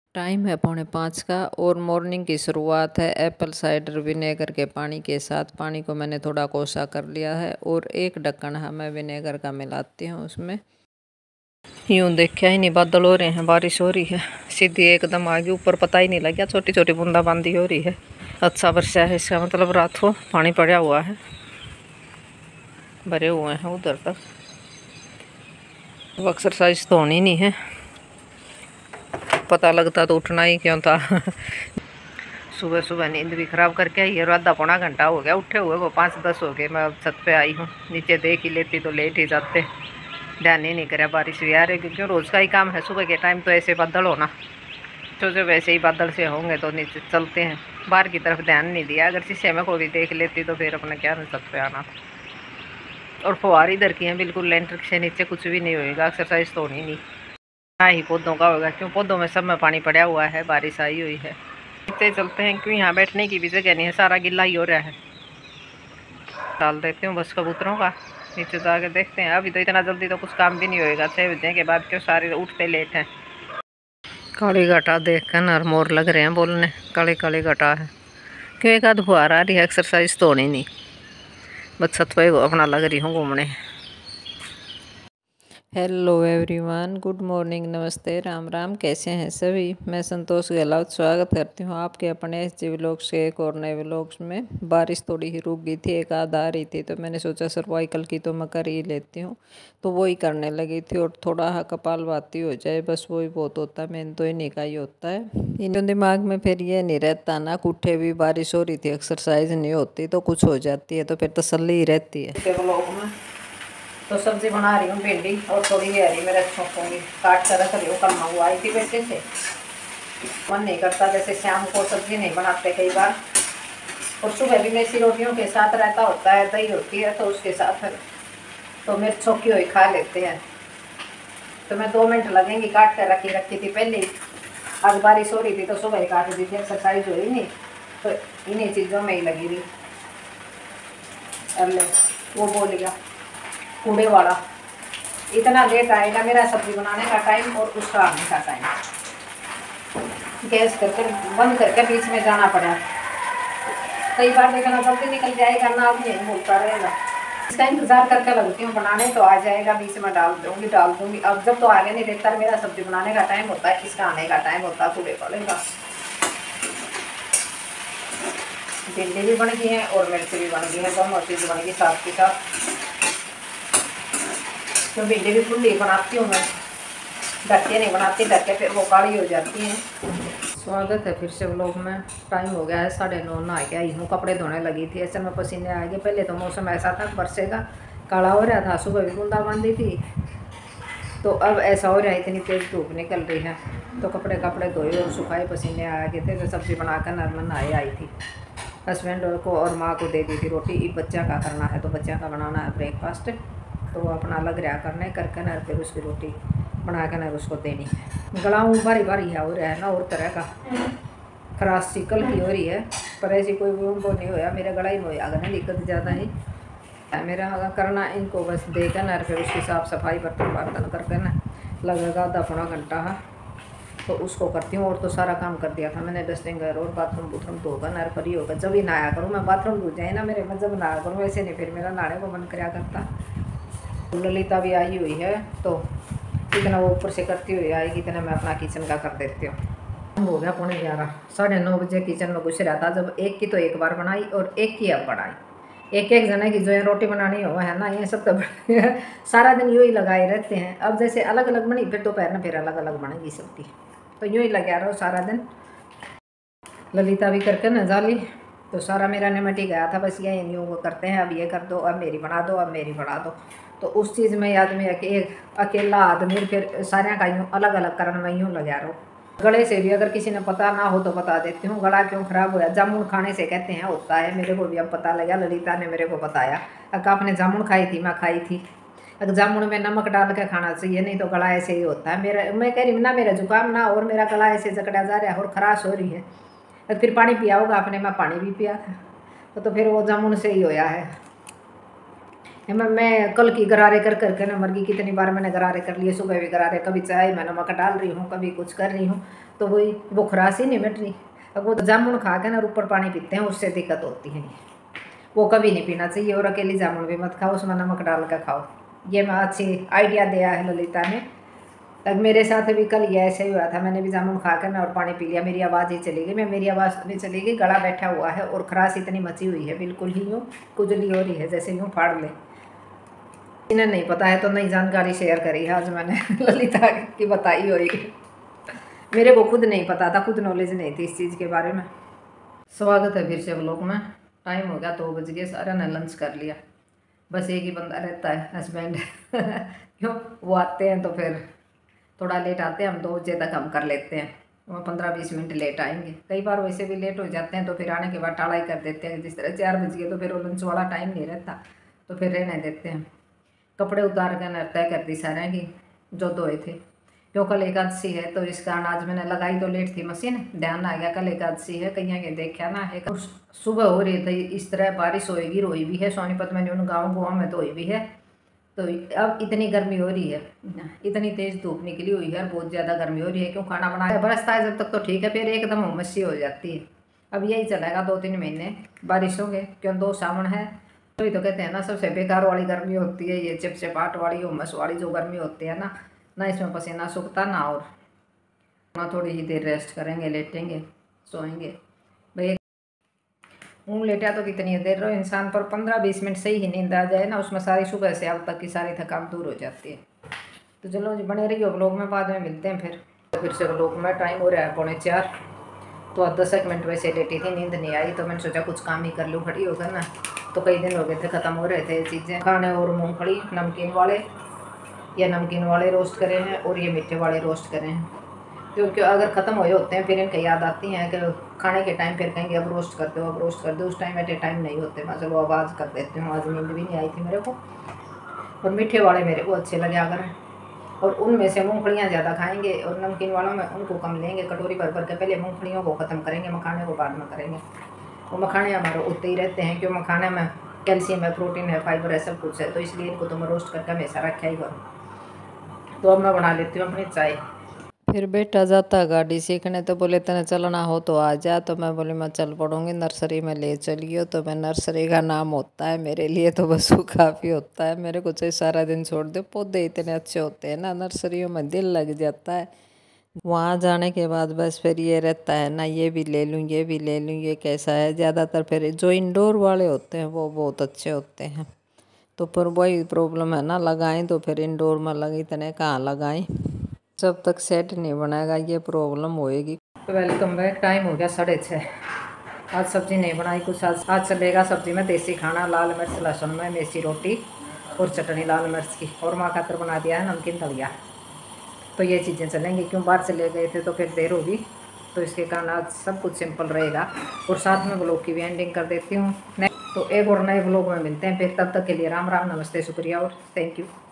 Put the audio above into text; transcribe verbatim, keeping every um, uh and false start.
Time है पौने पाँच का और मॉर्निंग की शुरुआत है एप्पल साइडर विनेगर के पानी के साथ। पानी को मैंने थोड़ा कोसा कर लिया है और एक ढक्कन है मैं विनेगर का मिलाती हूँ उसमें। यूँ देखा ही नहीं, बादल हो रहे हैं, बारिश हो रही है, सीधी एकदम आगे ऊपर पता ही नहीं लगा, छोटी छोटी बूंदाबांदी हो रही है। अच्छा वर्षा है, इसका मतलब रात को पानी पड़ा हुआ है, भरे हुए हैं उधर तक। अब एक्सरसाइज तो होनी नहीं है, पता लगता तो उठना ही क्यों था। सुबह सुबह नींद भी खराब करके आई है और आधा पौना घंटा हो गया उठे हुए, वो पाँच दस हो गए। मैं अब छत पे आई हूँ, नीचे देख ही लेती तो लेट ही जाते, ध्यान ही नहीं करा। बारिश भी आ रही क्योंकि रोज़ का ही काम है सुबह के टाइम तो ऐसे बादल होना, तो जब वैसे ही बादल से होंगे तो नीचे चलते हैं। बाहर की तरफ ध्यान नहीं दिया, अगर शीशे में को भी देख लेती तो फिर अपने क्या छत पे आना। और फुहार इधर की हैं बिल्कुल, लेंटर से नीचे कुछ भी नहीं होएगा, एक्सरसाइज तो होनी नहीं। ना ही पौधों का होगा, क्यों पौधों में सब में पानी पड़ा हुआ है, बारिश आई हुई है। इतने चलते हैं क्यों, यहाँ बैठने की भी जगह नहीं है, सारा गिल्ला ही हो रहा है। डाल देती हूँ बस कबूतरों का, नीचे जाके देखते हैं। अभी तो इतना जल्दी तो कुछ काम भी नहीं होएगा, छः बजे के बाद क्यों सारे उठते लेट हैं। काली घटा देख कर नर मोर लग रहे हैं बोलने, काली काली घटा है क्यों, एक आध फुहार आ रही है, एक्सरसाइज तो होनी नहीं, बस छत पे अपना लग रही हूँ घूमने। हेलो एवरीवन, गुड मॉर्निंग, नमस्ते, राम राम, कैसे हैं सभी। मैं संतोष गहलोत स्वागत करती हूँ आपके अपने एस जी व्लॉग्स के एक और नए व्लॉग्स में। बारिश थोड़ी ही रुक गई थी, एक आध आ रही थी तो मैंने सोचा सर्वाइकल की तो मैं कर ही लेती हूँ, तो वही करने लगी थी। और थोड़ा हा कपाल भाती हो जाए बस वही बहुत होता है, मेन तो इन्हीं का ही होता है। इन दिमाग में फिर ये नहीं रहता ना, उठे भी बारिश हो रही थी, एक्सरसाइज नहीं होती तो कुछ हो जाती है, तो फिर तसल्ली ही रहती है। तो सब्जी बना रही हूँ भिंडी और थोड़ी हरी मिर्च छोंकूंगी, काट कर रख रही हूँ। कल मंगवा आई थी बेटे से, मन नहीं करता, जैसे शाम को सब्जी नहीं बनाते कई बार, और सुबह भी मेसी रोटियों के साथ रहता होता है, दही होती है तो उसके साथ तो मिर्च छोंकी हुई खा लेते हैं। तो मैं दो मिनट लगेंगी, काट कर रखी रखी थी पहले। आज बारिश हो रही थी तो सुबह ही काट दी थी, एक्सरसाइज हुई नहीं तो इन्हीं चीज़ों में ही लगी रही। अरे वो बोल गया कूड़े वाला, इतना लेट आएगा मेरा सब्जी बनाने का टाइम और उसका आने का टाइम। गैस करके बंद करके बीच में जाना पड़ा, कई बार देखना जल्दी निकल जाएगा ना, अब नहीं बोलता रहेगा। इसका इंतज़ार करके लगती हूँ बनाने, तो आ जाएगा बीच में डाल दूँगी डाल दूँगी अब जब तो आगे नहीं देखता, मेरा सब्जी बनाने का टाइम होता है, इसका आने का टाइम होता है कूड़े वाले का। भिंडी भी बन गई है और मिर्च भी बन गई है, दोनों चीज़ बन गई साथ के साथ। तो भिंडी भी खुली बनाती हूँ मैं, ढक के नहीं बनाती, ढक के फिर वो काली हो जाती हैं। स्वागत है फिर से व्लॉग में। टाइम हो गया है साढ़े नौ, नहा के आई हूँ, कपड़े धोने लगी थी, ऐसे में पसीने आ गए। पहले तो मौसम ऐसा था बरसेगा, काला हो रहा था, सुबह भी बूंदाबांदी थी, तो अब ऐसा हो रहा है इतनी तेज़ धूप निकल रही है। तो कपड़े कपड़े धोए और सुखाए, पसीने आ गए थे, तो सब्ज़ी बनाकर नॉर्मल नहाए आई थी। हस्बैंड को और माँ को दे दी थी रोटी, बच्चा का करना है तो बच्चा का बनाना है ब्रेकफास्ट, तो अपना लग रहा करने करके ना, फिर उसकी रोटी बना के ना उसको देनी है। गला बारी बारी है हो रहा है ना, और तरह का खराश सी कल की हो रही है, पर ऐसी कोई वो नहीं होया, मेरा गला ही नहीं होया, अगर नहीं दिक्कत ज़्यादा ही मेरा करना। इनको बस देकर ना फिर उसकी साफ़ सफाई बर्तन बर्तन करके ना लगेगा आधा पौना घंटा, तो उसको करती हूँ। और तो सारा काम कर दिया था मैंने, डस्टिंग घर और बाथरूम बूथरूम धोकर ना फ्री होकर जब ही नहाया करूँ मैं। बाथरूम धो जाए ना मेरे में जब नहाया करूँ, ऐसे नहीं फिर मेरा नहाने को मन कराया करता। ललिता भी आई हुई है तो इतना वो ऊपर से करती हुई आएगी, इतना मैं अपना किचन का कर देती हूँ। हो गया पौने ग्यारह, साढ़े नौ बजे किचन में घुस रहा था, जब एक की तो एक बार बनाई और एक की अब बनाई। एक एक जने की जो है रोटी बनानी हो है ना, ये सब तो सारा दिन यूँ ही लगाए रहते हैं। अब जैसे अलग अलग बनी, फिर दोपहर में फिर अलग अलग बनेगी सबकी, तो यूँ ही लगा रहो सारा दिन। ललिता भी करके न जाली, तो सारा मेरा निमट ही गया था, बस ये यूँ वो करते हैं, अब ये कर दो, अब मेरी बना दो, अब मेरी बना दो। तो उस चीज़ में आदमी एक अकेला आदमी फिर सारे का यूँ अलग अलग करने में यूँ लगा रहो। गले से भी अगर किसी ने पता ना हो तो बता देती हूँ, गला क्यों ख़राब होया, जामुन खाने से कहते हैं होता है, मेरे को भी अब पता लगा, ललिता ने मेरे को बताया। अगर आपने जामुन खाई थी, मैं खाई थी, अगर जामुन में नमक डाल के खाना चाहिए, नहीं तो गला ऐसे ही होता है मेरा। मैं कह रही हूँ ना, मेरा जुकाम ना और मेरा गला ऐसे जकड़ा जा रहा है और खराश हो रही है, तो फिर पानी पिया होगा आपने, मैं पानी भी पिया था, तो, तो फिर वो जामुन से ही होया है। मैं मैं कल की गरारे कर करके ना मर गई। कितनी बार मैंने गरारे कर लिए, सुबह भी गरारे, कभी चाय में नमक डाल रही हूँ, कभी कुछ कर रही हूँ, तो वही वो खराश ही नहीं मिट रही। अब वो जामुन खा के ना ऊपर पानी पीते हैं, उससे दिक्कत होती है। वो कभी नहीं पीना चाहिए। और अकेली जामुन भी मत खाओ, उसमें नमक डाल कर खाओ। ये मैं अच्छी आइडिया दिया है ललिता ने। तब मेरे साथ भी कल ये ऐसे ही हुआ था। मैंने भी जामुन खा कर ना और पानी पी लिया, मेरी आवाज़ ही चली गई। मैं मेरी आवाज़ भी चली गई, गला बैठा हुआ है और खराश इतनी मची हुई है, बिल्कुल ही यूँ खुजली हो रही है जैसे यूँ फाड़ ले। इन्हें नहीं पता है तो नई जानकारी शेयर करी है आज मैंने ललिता की बताई हुई। मेरे को खुद नहीं पता था, खुद नॉलेज नहीं थी इस चीज़ के बारे में। स्वागत है फिर से व्लॉग में। टाइम हो गया दो बज गए, सारा ने लंच कर लिया। बस एक ही बंदा रहता है, हस्बैंड क्यों वो आते हैं तो फिर थोड़ा लेट आते हैं, हम दो बजे तक हम कर लेते हैं। वो पंद्रह बीस मिनट लेट आएंगे, कई बार वैसे भी लेट हो जाते हैं तो फिर आने के बाद टालाई कर देते हैं। जिस तरह चार बज गए तो फिर वो लंच वाला टाइम नहीं रहता, तो फिर रहने देते हैं। कपड़े उतार कर न तय कर दी सारे की जो धोए थे, क्यों कल एकादशी है तो इस कारण आज मैंने लगाई तो लेट थी मशीन, ध्यान आ गया कल एकादशी है। कहीं के देखा ना है, सुबह हो रही थी इस तरह बारिश होएगी, रोई भी है सोनीपत में, उन गाँव गाँव में तो हुई भी है। तो अब इतनी गर्मी हो रही है, इतनी तेज़ धूप निकली हुई है, बहुत ज़्यादा गर्मी हो रही है। क्यों खाना बनाया बरसता है जब तक तो ठीक है, फिर एकदम उमसी हो जाती है। अब यही चलेगा दो तीन महीने बारिशों के, क्यों दो सावन है। तो ही तो कहते हैं ना सबसे बेकार वाली गर्मी होती है ये चिपचिपाहट वाली, उमस वाली जो गर्मी होती है ना, ना इसमें पसीना सूखता ना। और ना थोड़ी ही देर रेस्ट करेंगे, लेटेंगे, सोएंगे भाई। ऊँग लेटा तो कितनी देर रहो इंसान पर, पंद्रह बीस मिनट से ही नींद आ जाए ना, उसमें सारी सुबह से अब तक की सारी थकान दूर हो जाती है। तो चलो जी बने रहिए व्लॉग में, बाद में मिलते हैं फिर फिर से व्लॉग में। टाइम हो रहा है पौने चार, तो अब दस एक मिनट वैसे लेटी थी, नींद नहीं आई तो मैंने सोचा कुछ काम ही कर लूँ, खड़ी होकर ना। तो कई दिन हो गए थे ख़त्म हो रहे थे चीज़ें खाने, और मूँगफली नमकीन वाले या नमकीन वाले रोस्ट करे हैं और ये मीठे वाले रोस्ट करे हैं, क्योंकि अगर ख़त्म हुए होते हैं फिर इनके याद आती हैं कि खाने के टाइम फिर कहेंगे अब रोस्ट कर दो, अब रोस्ट कर दो। उस टाइम एट ए टाइम नहीं होते, मैं चलो आवाज़ कर देती हूँ। आज नींद भी नहीं आई थी मेरे को, और मीठे वाले मेरे को अच्छे लगे अगर, और उनमें से मूंगफलियाँ ज़्यादा खाएंगे और नमकीन वालों में उनको कम लेंगे। कटोरी भर भर के पहले मूंगफलियों को ख़त्म करेंगे, मखाने को बाद में करेंगे। वो मखाने हमारे उतने ही रहते हैं, क्यों मखाने में कैल्शियम है, प्रोटीन है, फाइबर है, सब कुछ है, तो इसलिए इनको तो मैं रोस्ट करके हमेशा रखा ही करूँ। तो अब मैं बना लेती हूँ अपनी चाय। फिर बेटा जाता गाड़ी सीखने, तो बोले तेने चलना हो तो आ जा। तो मैं बोली मैं चल पड़ूंगी, नर्सरी में ले चलियो। तो मैं नर्सरी का नाम होता है मेरे लिए तो बस वो काफ़ी होता है। मेरे को चाहे सारा दिन छोड़ दे, पौधे इतने अच्छे होते हैं ना नर्सरियों में, दिल लग जाता है। वहाँ जाने के बाद बस फिर ये रहता है ना, ये भी ले लूँ, ये भी ले लूँ, ये कैसा है। ज़्यादातर फिर जो इंडोर वाले होते हैं वो बहुत अच्छे होते हैं। तो फिर वही प्रॉब्लम है ना, लगाएं तो फिर इंडोर में लगी तने कहाँ लगाएं, जब तक सेट नहीं बनाएगा ये प्रॉब्लम होएगी। तो वेलकम बैक। टाइम हो गया साढ़े छः। आज सब्ज़ी नहीं बनाई कुछ, आज आज चलेगा सब्ज़ी में देसी खाना, लाल मिर्च लहसुन में मेसी रोटी और चटनी लाल मिर्च की, और माँ खातर बना दिया है नमकीन दलिया। तो ये चीज़ें चलेंगी, क्यों बाहर चले गए थे तो फिर देर होगी, तो इसके कारण आज सब कुछ सिंपल रहेगा। और साथ में व्लॉग की भी एंडिंग कर देती हूँ। तो एक और नए व्लॉग में मिलते हैं फिर, तब तक के लिए राम राम, नमस्ते, शुक्रिया और थैंक यू।